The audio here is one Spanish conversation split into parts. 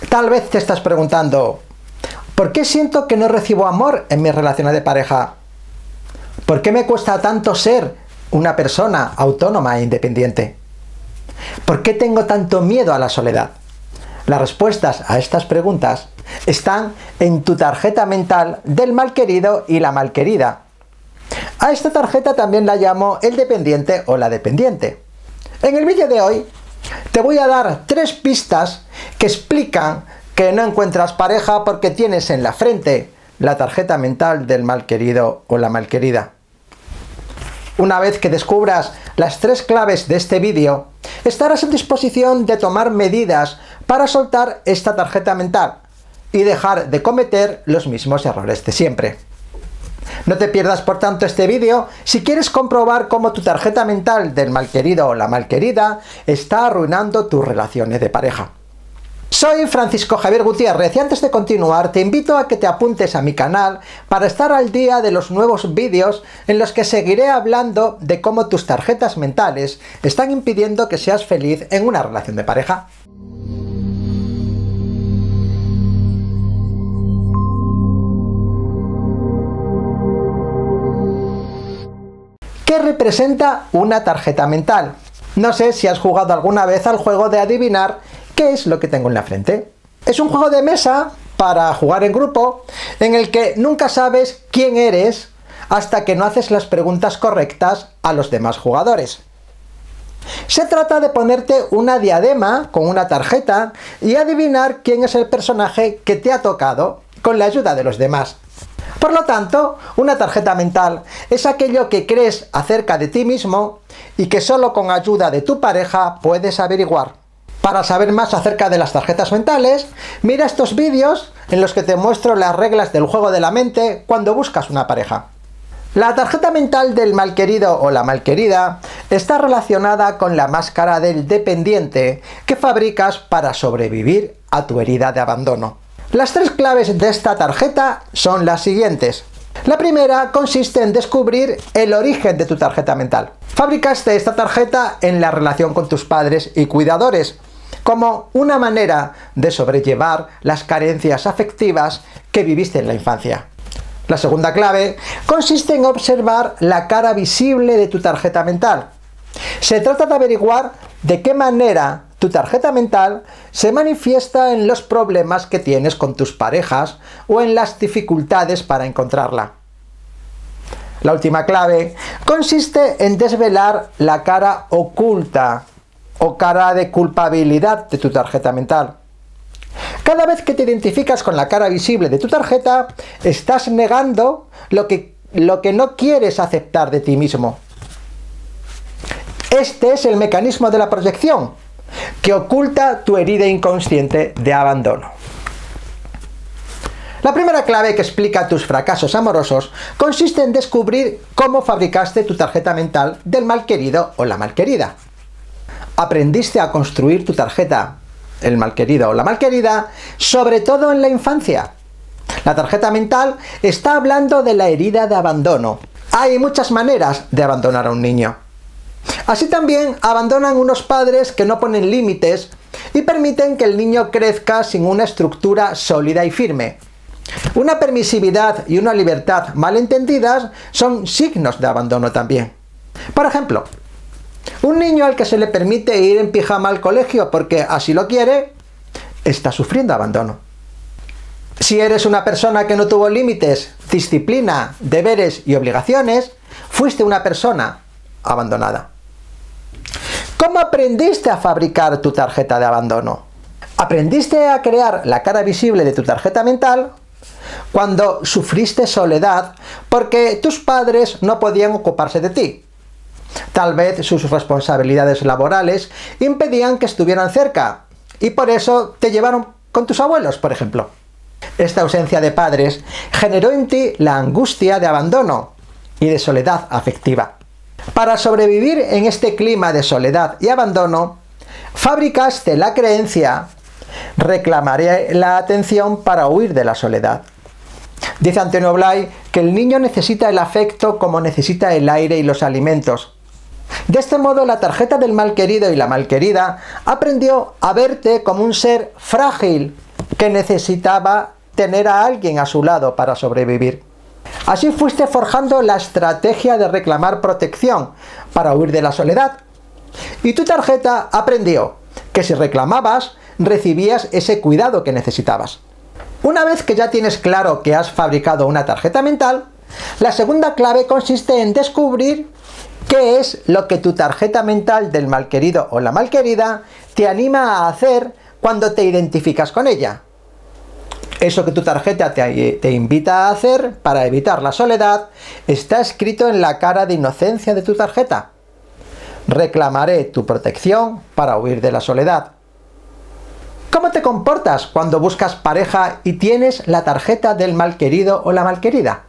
Tal vez te estás preguntando, ¿por qué siento que no recibo amor en mis relaciones de pareja? ¿Por qué me cuesta tanto ser una persona autónoma e independiente? ¿Por qué tengo tanto miedo a la soledad? Las respuestas a estas preguntas están en tu tarjeta mental del malquerido y la malquerida. A esta tarjeta también la llamo el dependiente o la dependiente. En el vídeo de hoy te voy a dar 3 pistas que explican que no encuentras pareja porque tienes en la frente la tarjeta mental del malquerido o la malquerida. Una vez que descubras las 3 claves de este vídeo, estarás en disposición de tomar medidas para soltar esta tarjeta mental y dejar de cometer los mismos errores de siempre. No te pierdas por tanto este vídeo si quieres comprobar cómo tu tarjeta mental del malquerido o la malquerida está arruinando tus relaciones de pareja. Soy Francisco Javier Gutiérrez y antes de continuar te invito a que te apuntes a mi canal para estar al día de los nuevos vídeos en los que seguiré hablando de cómo tus tarjetas mentales están impidiendo que seas feliz en una relación de pareja. ¿Qué representa una tarjeta mental? No sé si has jugado alguna vez al juego de adivinar qué es lo que tengo en la frente. Es un juego de mesa para jugar en grupo en el que nunca sabes quién eres hasta que no haces las preguntas correctas a los demás jugadores. Se trata de ponerte una diadema con una tarjeta y adivinar quién es el personaje que te ha tocado con la ayuda de los demás. Por lo tanto, una tarjeta mental es aquello que crees acerca de ti mismo y que solo con ayuda de tu pareja puedes averiguar. Para saber más acerca de las tarjetas mentales, mira estos vídeos en los que te muestro las reglas del juego de la mente cuando buscas una pareja. La tarjeta mental del malquerido o la malquerida está relacionada con la máscara del dependiente que fabricas para sobrevivir a tu herida de abandono. Las 3 claves de esta tarjeta son las siguientes. La primera consiste en descubrir el origen de tu tarjeta mental. Fabricaste esta tarjeta en la relación con tus padres y cuidadores, como una manera de sobrellevar las carencias afectivas que viviste en la infancia. La segunda clave consiste en observar la cara visible de tu tarjeta mental. Se trata de averiguar de qué manera tu tarjeta mental se manifiesta en los problemas que tienes con tus parejas o en las dificultades para encontrarla. La última clave consiste en desvelar la cara oculta o cara de culpabilidad de tu tarjeta mental. Cada vez que te identificas con la cara visible de tu tarjeta, estás negando lo que no quieres aceptar de ti mismo. Este es el mecanismo de la proyección, que oculta tu herida inconsciente de abandono. La primera clave que explica tus fracasos amorosos consiste en descubrir cómo fabricaste tu tarjeta mental del malquerido o la malquerida. Aprendiste a construir tu tarjeta, el malquerido o la malquerida, sobre todo en la infancia. La tarjeta mental está hablando de la herida de abandono. Hay muchas maneras de abandonar a un niño. Así también abandonan unos padres que no ponen límites y permiten que el niño crezca sin una estructura sólida y firme. Una permisividad y una libertad malentendidas son signos de abandono también. Por ejemplo, un niño al que se le permite ir en pijama al colegio porque así lo quiere, está sufriendo abandono. Si eres una persona que no tuvo límites, disciplina, deberes y obligaciones, fuiste una persona abandonada. ¿Cómo aprendiste a fabricar tu tarjeta de abandono? Aprendiste a crear la cara visible de tu tarjeta mental cuando sufriste soledad porque tus padres no podían ocuparse de ti. Tal vez sus responsabilidades laborales impedían que estuvieran cerca y por eso te llevaron con tus abuelos, por ejemplo. Esta ausencia de padres generó en ti la angustia de abandono y de soledad afectiva. Para sobrevivir en este clima de soledad y abandono, fabricaste la creencia: reclamaré la atención para huir de la soledad. Dice Antonio Blay que el niño necesita el afecto como necesita el aire y los alimentos. De este modo, la tarjeta del malquerido y la malquerida aprendió a verte como un ser frágil que necesitaba tener a alguien a su lado para sobrevivir. Así fuiste forjando la estrategia de reclamar protección para huir de la soledad. Y tu tarjeta aprendió que si reclamabas, recibías ese cuidado que necesitabas. Una vez que ya tienes claro que has fabricado una tarjeta mental, la segunda clave consiste en descubrir qué es lo que tu tarjeta mental del malquerido o la malquerida te anima a hacer cuando te identificas con ella. Eso que tu tarjeta te invita a hacer para evitar la soledad está escrito en la cara de inocencia de tu tarjeta. Reclamaré tu protección para huir de la soledad. ¿Cómo te comportas cuando buscas pareja y tienes la tarjeta del malquerido o la malquerida?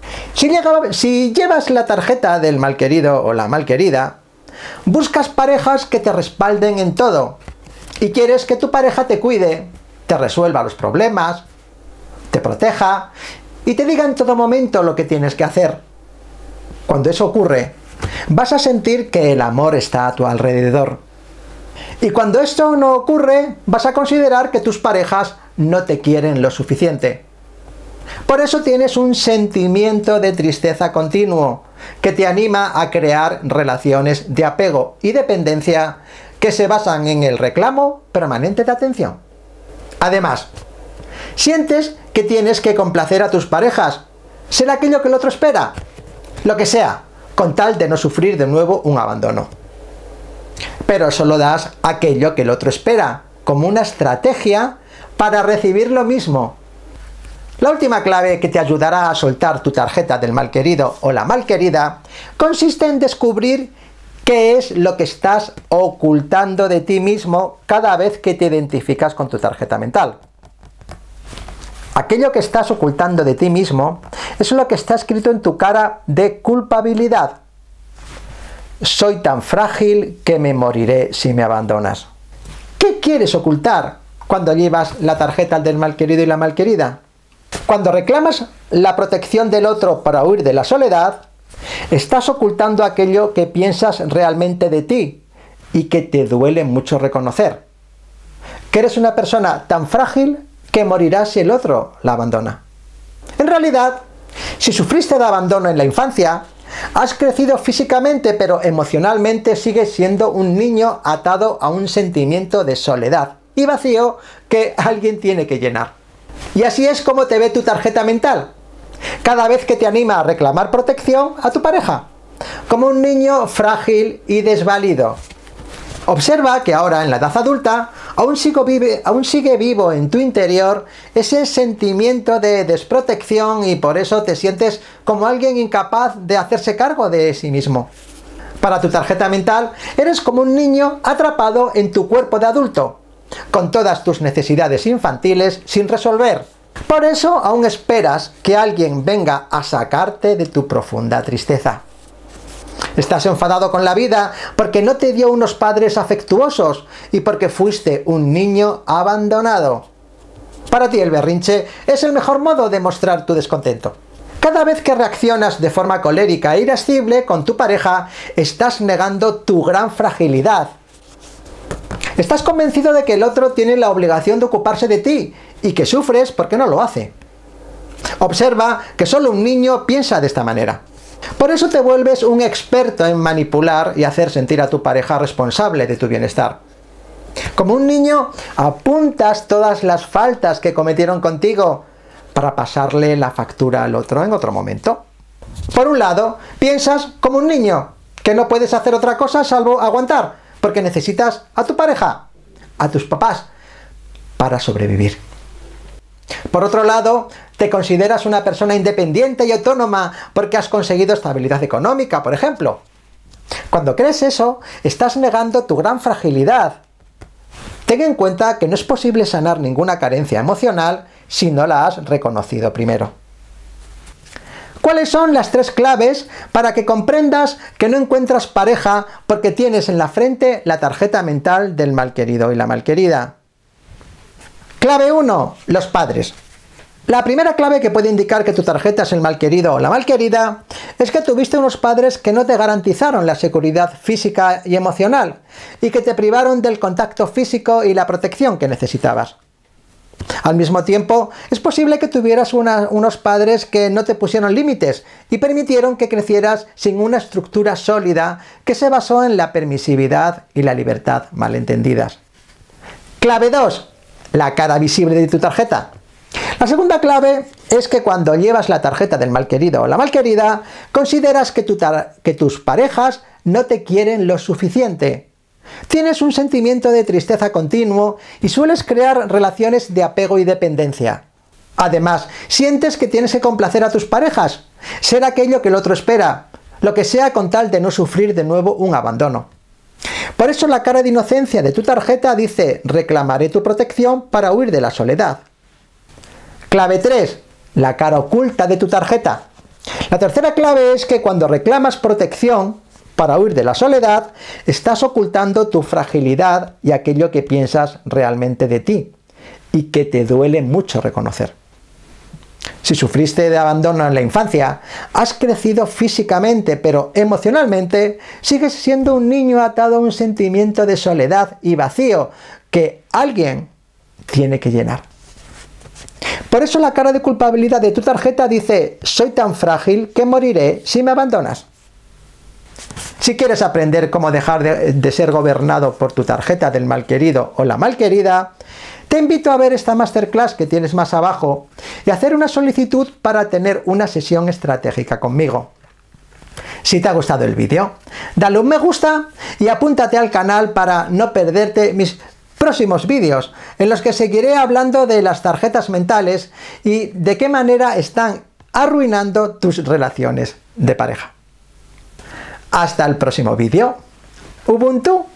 Si llevas la tarjeta del malquerido o la malquerida, buscas parejas que te respalden en todo y quieres que tu pareja te cuide, te resuelva los problemas, te proteja y te diga en todo momento lo que tienes que hacer. Cuando eso ocurre, vas a sentir que el amor está a tu alrededor. Y cuando esto no ocurre, vas a considerar que tus parejas no te quieren lo suficiente. Por eso tienes un sentimiento de tristeza continuo, que te anima a crear relaciones de apego y dependencia que se basan en el reclamo permanente de atención. Además, sientes que tienes que complacer a tus parejas, ser aquello que el otro espera, lo que sea, con tal de no sufrir de nuevo un abandono. Pero solo das aquello que el otro espera, como una estrategia para recibir lo mismo. La última clave que te ayudará a soltar tu tarjeta del malquerido o la malquerida consiste en descubrir qué es lo que estás ocultando de ti mismo cada vez que te identificas con tu tarjeta mental. Aquello que estás ocultando de ti mismo es lo que está escrito en tu cara de culpabilidad. Soy tan frágil que me moriré si me abandonas. ¿Qué quieres ocultar cuando llevas la tarjeta del malquerido y la malquerida? Cuando reclamas la protección del otro para huir de la soledad, estás ocultando aquello que piensas realmente de ti y que te duele mucho reconocer. Que eres una persona tan frágil que morirás si el otro la abandona. En realidad, si sufriste de abandono en la infancia, has crecido físicamente, pero emocionalmente sigues siendo un niño atado a un sentimiento de soledad y vacío que alguien tiene que llenar. Y así es como te ve tu tarjeta mental, cada vez que te anima a reclamar protección a tu pareja, como un niño frágil y desvalido. Observa que ahora, en la edad adulta, aún sigue vivo en tu interior ese sentimiento de desprotección y por eso te sientes como alguien incapaz de hacerse cargo de sí mismo. Para tu tarjeta mental, eres como un niño atrapado en tu cuerpo de adulto, con todas tus necesidades infantiles sin resolver. Por eso aún esperas que alguien venga a sacarte de tu profunda tristeza. Estás enfadado con la vida porque no te dio unos padres afectuosos y porque fuiste un niño abandonado. Para ti el berrinche es el mejor modo de mostrar tu descontento. Cada vez que reaccionas de forma colérica e irascible con tu pareja, estás negando tu gran fragilidad. Estás convencido de que el otro tiene la obligación de ocuparse de ti y que sufres porque no lo hace. Observa que solo un niño piensa de esta manera. Por eso te vuelves un experto en manipular y hacer sentir a tu pareja responsable de tu bienestar. Como un niño, apuntas todas las faltas que cometieron contigo para pasarle la factura al otro en otro momento. Por un lado, piensas como un niño, que no puedes hacer otra cosa salvo aguantar, porque necesitas a tu pareja, a tus papás, para sobrevivir. Por otro lado, te consideras una persona independiente y autónoma porque has conseguido estabilidad económica, por ejemplo. Cuando crees eso, estás negando tu gran fragilidad. Ten en cuenta que no es posible sanar ninguna carencia emocional si no la has reconocido primero. ¿Cuáles son las 3 claves para que comprendas que no encuentras pareja porque tienes en la frente la tarjeta mental del malquerido y la malquerida? Clave 1. Los padres. La primera clave que puede indicar que tu tarjeta es el malquerido o la malquerida es que tuviste unos padres que no te garantizaron la seguridad física y emocional y que te privaron del contacto físico y la protección que necesitabas. Al mismo tiempo, es posible que tuvieras unos padres que no te pusieron límites y permitieron que crecieras sin una estructura sólida que se basó en la permisividad y la libertad malentendidas. Clave 2. La cara visible de tu tarjeta. La segunda clave es que cuando llevas la tarjeta del malquerido o la malquerida, consideras que tus parejas no te quieren lo suficiente. Tienes un sentimiento de tristeza continuo y sueles crear relaciones de apego y dependencia. Además, sientes que tienes que complacer a tus parejas, ser aquello que el otro espera, lo que sea con tal de no sufrir de nuevo un abandono. Por eso la cara de inocencia de tu tarjeta dice: reclamaré tu protección para huir de la soledad. Clave 3. La cara oculta de tu tarjeta. La tercera clave es que cuando reclamas protección para huir de la soledad, estás ocultando tu fragilidad y aquello que piensas realmente de ti y que te duele mucho reconocer. Si sufriste de abandono en la infancia, has crecido físicamente, pero emocionalmente sigues siendo un niño atado a un sentimiento de soledad y vacío que alguien tiene que llenar. Por eso la cara de culpabilidad de tu tarjeta dice: soy tan frágil que moriré si me abandonas. Si quieres aprender cómo dejar de ser gobernado por tu tarjeta del malquerido o la malquerida, te invito a ver esta masterclass que tienes más abajo y hacer una solicitud para tener una sesión estratégica conmigo. Si te ha gustado el vídeo, dale un me gusta y apúntate al canal para no perderte mis próximos vídeos, en los que seguiré hablando de las tarjetas mentales y de qué manera están arruinando tus relaciones de pareja. Hasta el próximo vídeo. Ubuntu.